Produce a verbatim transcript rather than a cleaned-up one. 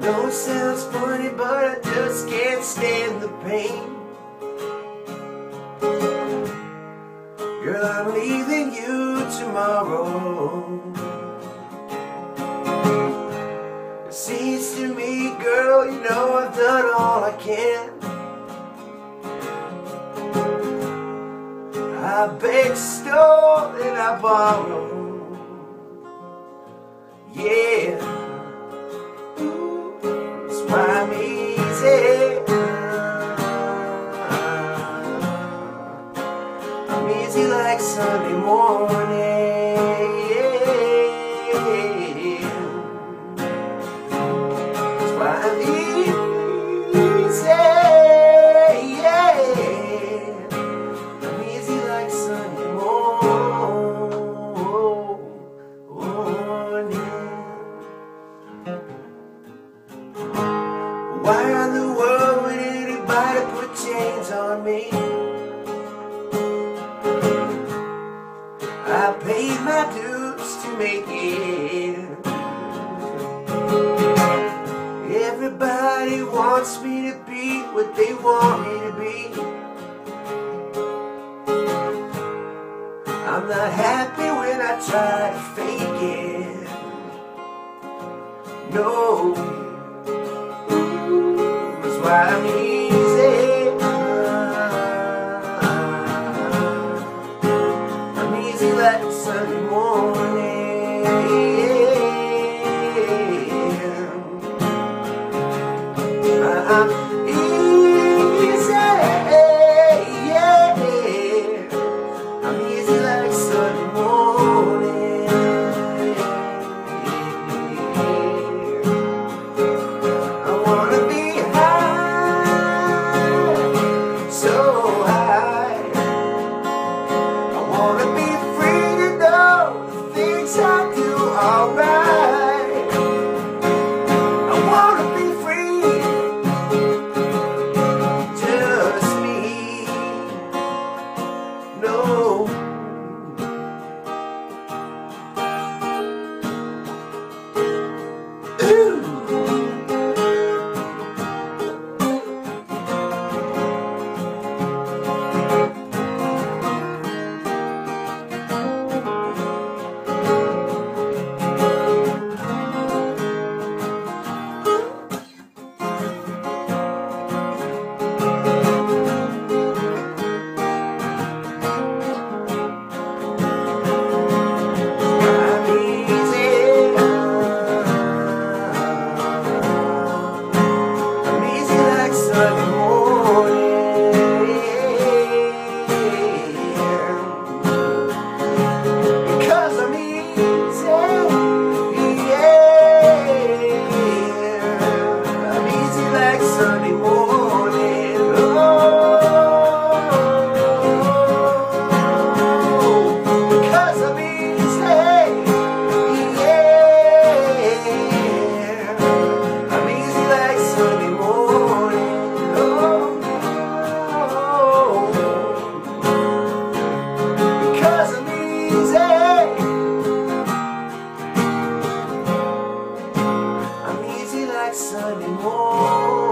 know it sounds funny, but I just can't stand the pain. Girl, I'm leaving you tomorrow. It seems to me, girl, you know I've done all I can. I beg, stole, and I borrow. Yeah, that's why I'm easy. I'm easy like Sunday morning. That's why I'm easy. Yeah, I'm easy like Sunday morning. Why in the world would anybody put chains on me? I paid my dues to make it. Everybody wants me to be what they want me to be. I'm not happy when I try to fake it. No, that's why I'm easy. I'm easy like Sunday morning. I'm easy, yeah. I'm easy like Sunday morning. I wanna be high, so high. I wanna be free to know the things I do alright. I wanna be free, just me. No, ooh. Sunday morning, oh, because I'm easy, yeah. I'm easy like Sunday morning, oh, because I'm easy. I'm easy like Sunday morning.